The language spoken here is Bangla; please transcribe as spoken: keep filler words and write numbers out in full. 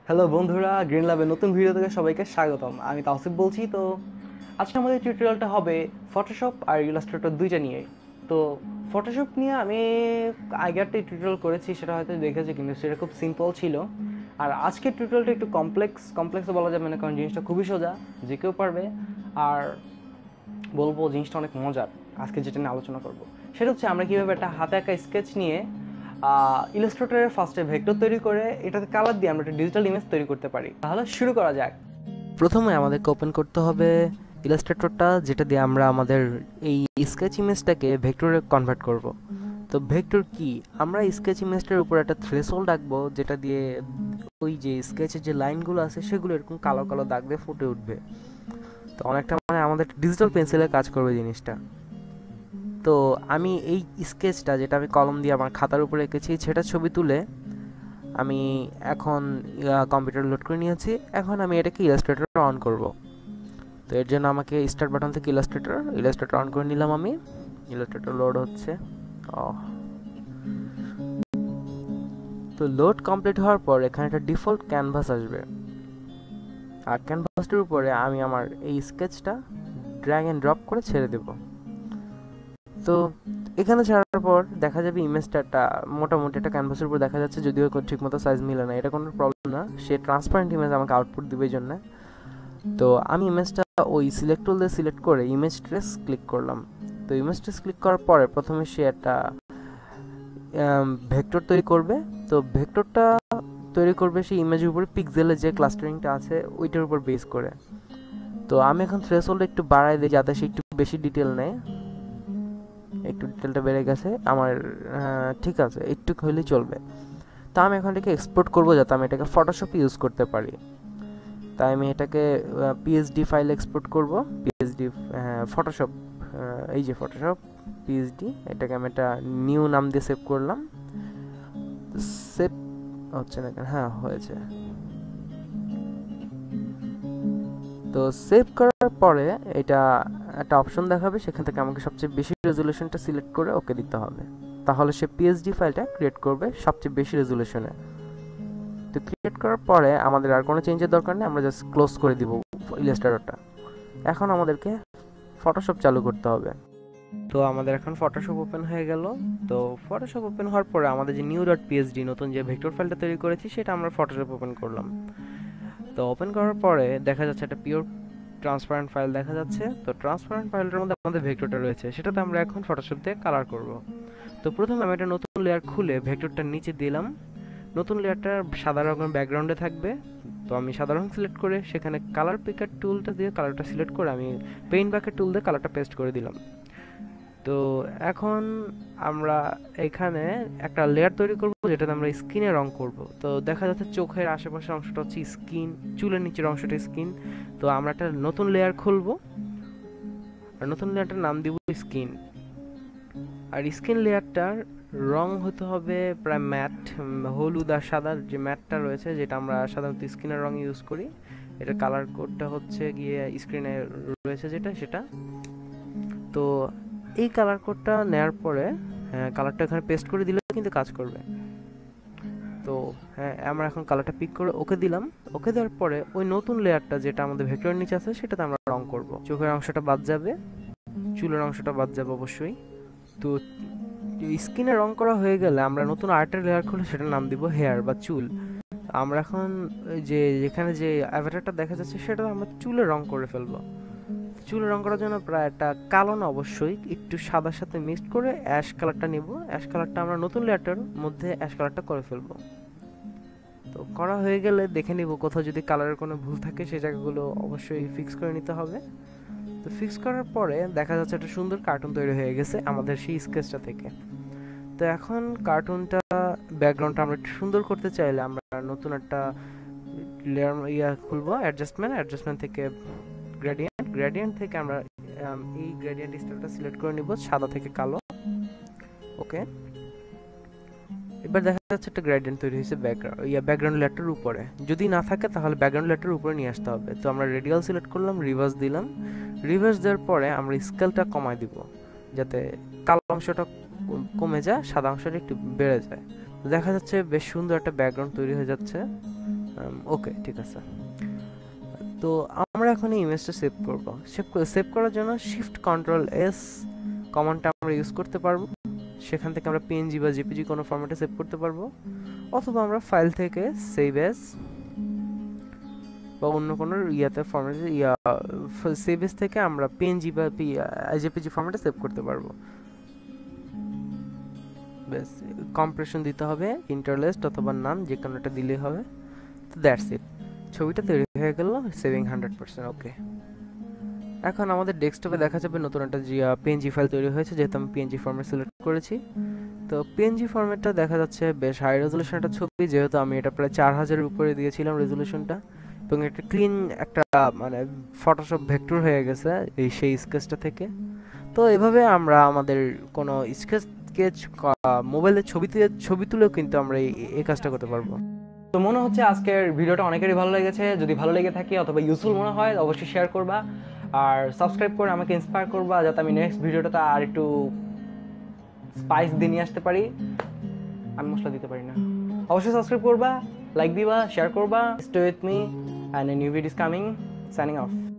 হ্যালো বন্ধুরা, গ্রিন ল্যাবের নতুন ভিডিও থেকে সবাইকে স্বাগতম। আমি তাওসিফ বলছি। তো আজকে আমাদের টিউটোরিয়ালটা হবে ফটোশপ আর ইলাস্ট্রেটর দুইটা নিয়ে। তো ফটোশপ নিয়ে আমি আগে একটা টিউটোরিয়াল করেছি, সেটা হয়তো দেখেছি, কিন্তু সেটা খুব সিম্পল ছিল। আর আজকের টিউটোরিয়ালটা একটু কমপ্লেক্স কমপ্লেক্সও বলা যাবে না, কারণ জিনিসটা খুবই সোজা, যে কেউ পারবে। আর বলবো জিনিসটা অনেক মজার। আজকে যেটা নিয়ে আলোচনা করব সেটা হচ্ছে আমরা কীভাবে একটা হাতে আঁকা স্কেচ নিয়ে ইলাস্ট্রেটরের ফার্স্টে ভেক্টর তৈরি করে এটাতে কালার দিয়ে আমরা একটা ডিজিটাল ইমেজ তৈরি করতে পারি। তাহলে শুরু করা যাক। প্রথমে আমাদেরকে ওপেন করতে হবে ইলাস্ট্রেটরটা, যেটা দিয়ে আমরা আমাদের এই স্কেচ ইমেজটাকে ভেক্টরে কনভার্ট করব। তো ভেক্টর কি? আমরা স্কেচ ইমেজটার উপর একটা থ্রেশহোল্ড রাখবো, যেটা দিয়ে ওই যে স্কেচের যে লাইনগুলো আছে সেগুলো এরকম কালো কালো দাগ দিয়ে ফুটে উঠবে। তো অনেকটা মানে আমাদের ডিজিটাল পেন্সিলের কাজ করবে জিনিসটা। তো আমি এই স্কেচটা, যেটা আমি কলম দিয়ে আমার খাতার উপরে এঁকেছি, সেটা ছবি তুলে আমি এখন কম্পিউটার লোড করে নিয়েছি। এখন আমি এটাকে ইলাস্ট্রেটর অন করব। তো এর জন্য আমাকে স্টার্ট বাটন থেকে ইলাস্ট্রেটর ইলাস্ট্রেটর অন করে নিলাম। আমি ইলাস্ট্রেটর লোড হচ্ছে। ও তো লোড কমপ্লিট হওয়ার পর এখানে একটা ডিফল্ট ক্যানভাস আসবে, আর ক্যানভাসটার উপরে আমি আমার এই স্কেচটা ড্র্যাগ অ্যান্ড ড্রপ করে ছেড়ে দেব। তো এখানে ছাড়ার পর দেখা যাবে ইমেজটা একটা মোটামুটি একটা ক্যানভাসের উপর দেখা যাচ্ছে, যদিও ঠিকমতো সাইজ মিলে না। এটা কোনো প্রবলেম না, সে ট্রান্সপারেন্ট ইমেজ আমাকে আউটপুট দিবে জন্য। তো আমি ইমেজটা ওই সিলেক্ট টুল দিয়ে সিলেক্ট করে ইমেজ ট্রেস ক্লিক করলাম। তো ইমেজ ট্রেস ক্লিক করার পরে প্রথমে সে একটা ভেক্টর তৈরি করবে। তো ভেক্টরটা তৈরি করবে সেই ইমেজের উপরে পিক্সেলের যে ক্লাস্টারিংটা আছে ওইটার উপর বেস করে। তো আমি এখন থ্রেশহোল্ড একটু বাড়াই দিই যাতে সে একটু বেশি ডিটেল নেয়। একটু ডিটেলটা বেড়ে গেছে আমার, ঠিক আছে, একটু হলেই চলবে। তা আমি এখন এটাকে এক্সপোর্ট করবো যাতে আমি এটাকে ফটোশপে ইউজ করতে পারি। তাই আমি এটাকে পিএসডি ফাইল এক্সপোর্ট করব। পিএসডি ফটোশপ, এই যে ফটোশপ পিএসডি, এটাকে আমি একটা নিউ নাম দিয়ে সেভ করলাম। সেভ হচ্ছে না কেন? হ্যাঁ, হয়েছে। তো সেভ করার পরে এটা একটা অপশন দেখাবে, সেখান থেকে আমাকে সবচেয়ে বেশি রেজুলেশনটা সিলেক্ট করে ওকে দিতে হবে। তাহলে সে পিএসডি ফাইলটা ক্রিয়েট করবে সবচেয়ে বেশি রেজুলেশনে। তো ক্রিয়েট করার পরে আমাদের আর কোনো চেঞ্জের দরকার নেই, আমরা জাস্ট ক্লোজ করে দিব ইলাস্ট্রেটরটা। এখন আমাদেরকে ফটোশপ চালু করতে হবে। তো আমাদের এখন ফটোশপ ওপেন হয়ে গেল। তো ফটোশপ ওপেন হওয়ার পরে আমাদের যে নিউ ডট পিএসডি নতুন যে ভেক্টর ফাইলটা তৈরি করেছি সেটা আমরা ফটোশপ ওপেন করলাম। তো ওপেন করার পরে দেখা যাচ্ছে একটা পিওর ট্রান্সপারেন্ট ফাইল দেখা যাচ্ছে। তো ট্রান্সপারেন্ট ফাইলটার মধ্যে আমাদের ভেক্টরটা রয়েছে, সেটাতে আমরা এখন ফটোশপ দিয়ে কালার করব। তো প্রথমে আমি একটা নতুন লেয়ার খুলে ভেক্টরটার নিচে দিলাম। নতুন লেয়ারটা সাদা রঙের ব্যাকগ্রাউন্ডে থাকবে। তো আমি সাদা রং সিলেক্ট করে সেখানে কালার পিকার টুলটা দিয়ে কালারটা সিলেক্ট করে আমি পেইন্ট বাকের টুল দিয়ে কালারটা পেস্ট করে দিলাম। তো এখন আমরা এখানে একটা লেয়ার তৈরি করব, যেটাতে আমরা স্কিনে রং করব। তো দেখা যাচ্ছে চোখের আশেপাশের অংশটা হচ্ছে স্কিন, চুলের নিচের অংশটা স্কিন। তো আমরা একটা নতুন লেয়ার খুলব, আর নতুন লেয়ারটার নাম দিব স্কিন। আর স্কিন লেয়ারটার রং হতে হবে প্রায় ম্যাট, হলুদ আর সাদার যে ম্যাটটা রয়েছে, যেটা আমরা সাধারণত স্কিনের রং ইউজ করি। এটা কালার কোডটা হচ্ছে গিয়ে স্ক্রিনে রয়েছে যেটা, সেটা। তো এই কালার কোডটা নেওয়ার পরে হ্যাঁ কালারটা এখানে পেস্ট করে দিলে কিন্তু কাজ করবে। তো হ্যাঁ, আমরা এখন কালারটা পিক করে ওকে দিলাম। ওকে দেওয়ার পরে ওই নতুন লেয়ারটা যেটা আমাদের ভেক্টরের নিচে আছে সেটাতে আমরা রং করব। চোখের অংশটা বাদ যাবে, চুলের অংশটা বাদ যাবে অবশ্যই। তো স্কিনে রং করা হয়ে গেলে আমরা নতুন আর্টের লেয়ার খুলে সেটার নাম দিব হেয়ার বা চুল। আমরা এখন যে যেখানে যে অ্যাভাটারটা দেখা যাচ্ছে সেটা আমরা চুলে রং করে ফেলবো। চুলে রং করার জন্য প্রায় একটা কালো না, অবশ্যই একটু সাদার সাথে মিক্সড করে অ্যাশ কালারটা নিব। অ্যাশ কালারটা আমরা নতুন লেয়ারটার মধ্যে অ্যাশ কালারটা করে ফেলবো। তো করা হয়ে গেলে দেখে নিব কোথাও যদি কালারের কোনো ভুল থাকে সেই জায়গাগুলো অবশ্যই ফিক্স করে নিতে হবে। তো ফিক্স করার পরে দেখা যাচ্ছে একটা সুন্দর কার্টুন তৈরি হয়ে গেছে আমাদের সেই স্কেচটা থেকে। তো এখন কার্টুনটা ব্যাকগ্রাউন্ডটা আমরা একটু সুন্দর করতে চাইলে আমরা নতুন একটা লেয়ার ইয়া খুলবো, অ্যাডজাস্টমেন্ট অ্যাডজাস্টমেন্ট থেকে গ্রেডিয়েন্ট গ্রেডিয়েন্ট থেকে আমরা এই গ্রেডিয়েন্ট স্টাইলটা সিলেক্ট করে নিব সাদা থেকে কালো। ওকে, এবার দেখা যাচ্ছে একটা গ্রেডিয়েন্ট তৈরি হয়েছে ব্যাকগ্রাউন্ড ইয়া ব্যাকগ্রাউন্ড লেয়ারটার উপরে। যদি না থাকে তাহলে ব্যাকগ্রাউন্ড লেয়ারটার উপরে নিয়ে আসতে হবে। তো আমরা রেডিয়াল সিলেক্ট করলাম, রিভার্স দিলাম। রিভার্স দেওয়ার পরে আমরা স্কেলটা কমায় দিব যাতে কালো অংশটা কমে যায়, সাদা অংশটা একটু বেড়ে যায়। দেখা যাচ্ছে বেশ সুন্দর একটা ব্যাকগ্রাউন্ড তৈরি হয়ে যাচ্ছে। ওকে, ঠিক আছে। তো আমরা এখন এই ইমেজটা সেভ করব। সেভ সেভ করার জন্য শিফট কন্ট্রোল এস কমান্ডটা আমরা ইউজ করতে পারবো। সেখান থেকে আমরা পিএনজি বা জেপিজি কোনো ফরম্যাটে সেভ করতে পারবো, অথবা আমরা ফাইল থেকে সেভ এস বা অন্য কোনো ইয়াতে ফরম্যাটে ইয়া সেভ এস থেকে আমরা পিএনজি বা জেপিজি ফরম্যাটে সেভ করতে পারবো। বেশ, কম্প্রেশন দিতে হবে ইন্টারলেস্ট অথবা নান, যে কোনো একটা দিলেই হবে। তো দ্যাটস ইট, ছবিটা তৈরি হয়ে গেল, সেভিং হান্ড্রেড পার্সেন্ট। ওকে, এখন আমাদের ডেস্কটপে দেখা যাবে নতুন একটা পিএনজি ফাইল তৈরি হয়েছে, যেহেতু আমি পিএনজি ফরম্যাট সিলেক্ট করেছি। তো পিএনজি ফরম্যাটটা দেখা যাচ্ছে বেশ হাই রেজলিউশন একটা ছবি, যেহেতু আমি এটা প্রায় চার হাজারের উপরে দিয়েছিলাম রেজলিউশনটা, এবং একটা ক্লিন একটা মানে ফটোশপ ভেক্টর হয়ে গেছে এই সেই স্কেচটা থেকে। তো এভাবে আমরা আমাদের কোনো স্কেচ স্কেচ মোবাইলের ছবিতে ছবি তুলেও কিন্তু আমরা এই কাজটা করতে পারবো। তো মনে হচ্ছে আজকের ভিডিওটা অনেকেরই ভালো লেগেছে। যদি ভালো লেগে থাকে অথবা ইউজফুল মনে হয় অবশ্যই শেয়ার করবা, আর সাবস্ক্রাইব করে আমাকে ইন্সপায়ার করবা, যাতে আমি নেক্সট ভিডিওটাতে আর একটু স্পাইস দিয়ে নিয়ে আসতে পারি। আমি মশলা দিতে পারি না। অবশ্যই সাবস্ক্রাইব করবা, লাইক দিবা, শেয়ার করবা। Stay with me and a new video is coming. Signing of.